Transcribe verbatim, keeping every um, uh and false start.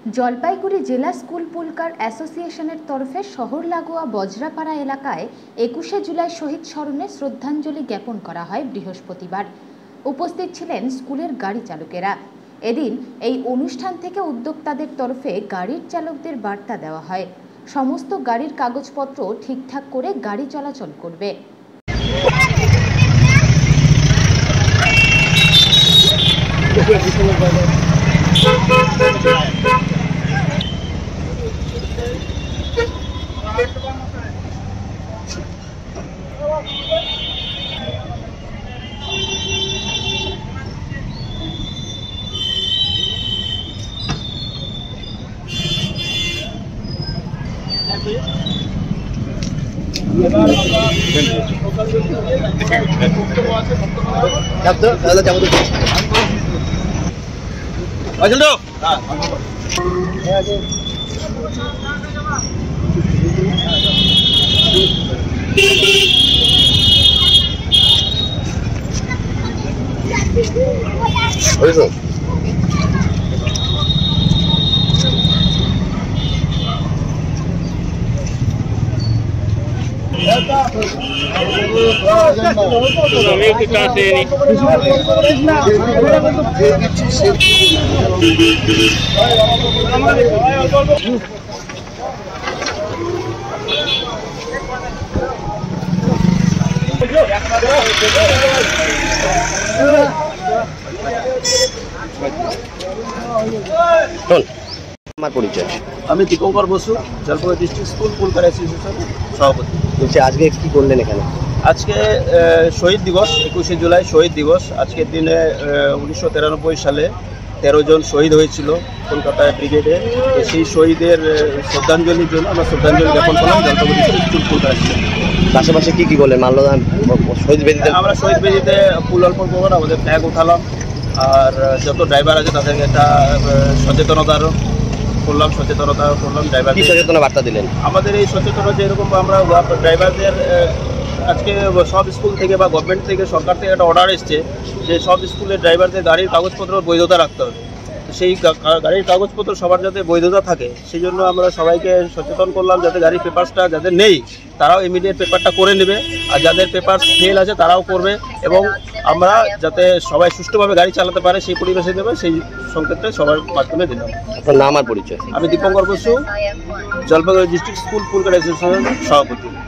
জলপাইগুড়ি জেলা school pool car অ্যাসোসিয়েশনের তরফে শহর লাগোয়া বজরাপাড়া এলাকায় একুশে জুলাই শহীদ স্মরণে শ্রদ্ধাঞ্জলি জ্ঞাপন করা হয় বৃহস্পতিবার। উপস্থিত ছিলেন স্কুলের গাড়ি চালকেরা। এদিন এই অনুষ্ঠান থেকে উদ্যোক্তাদের তরফে গাড়ির চালকদের বার্তা দেওয়া হয়, সমস্ত গাড়ির কাগজপত্র ঠিকঠাক করে গাড়ি চলাচল করবে। আমার পরিচয়, আমি Dipankar Basu, Jalpaiguri district school pool car association সভাপতি। বলছি আজকে কি করলেন এখানে? আজকে শহীদ দিবস, একুশে জুলাই শহীদ দিবস। আজকের দিনে উনিশশো তিরানব্বই সালে তেরো জন শহীদ হয়েছিল কলকাতায় ব্রিগেডে। তো সেই শহীদের শ্রদ্ধাঞ্জলির জন্য আমরা শ্রদ্ধাঞ্জলি জ্ঞাপন করলাম Jalpaiguri district school pool car association. পাশাপাশি কি কি করলেন? মাল্যদান, শহীদ বেদিতে আমরা শহীদ বেদিতে ফুল অর্পণ করলাম, আমাদের ফ্ল্যাগ উঠালাম, আর যত ড্রাইভার আছে তাদেরকে একটা সচেতনতার করলাম সচেতনতা করলাম ড্রাইভার। কি সচেতনতা বার্তা দিলেন? আমাদের এই সচেতনতা যেরকম আমরা ড্রাইভারদের আজকে সব স্কুল থেকে বা গভর্নমেন্ট থেকে, সরকার থেকে একটা অর্ডার এসছে যে সব স্কুলের ড্রাইভারদের গাড়ির কাগজপত্র বৈধতা রাখতে হবে। তো সেই গাড়ির কাগজপত্র সবার যাতে বৈধতা থাকে সেই জন্য আমরা সবাইকে সচেতন করলাম যাতে গাড়ির পেপারসটা যাদের নেই তারাও ইমিডিয়েট পেপারটা করে নেবে, আর যাদের পেপার ফেল আছে তারাও করবে, এবং আমরা যাতে সবাই সুষ্ঠুভাবে গাড়ি চালাতে পারে সেই পরিবেশে দেবে, সেই সংকেতটা সবার মাধ্যমে দিলাম। আপনার নাম আর পরিচয়? আমি Dipankar Basu, Jalpaiguri district school pool car অ্যাসোসিয়েশনের সভাপতি।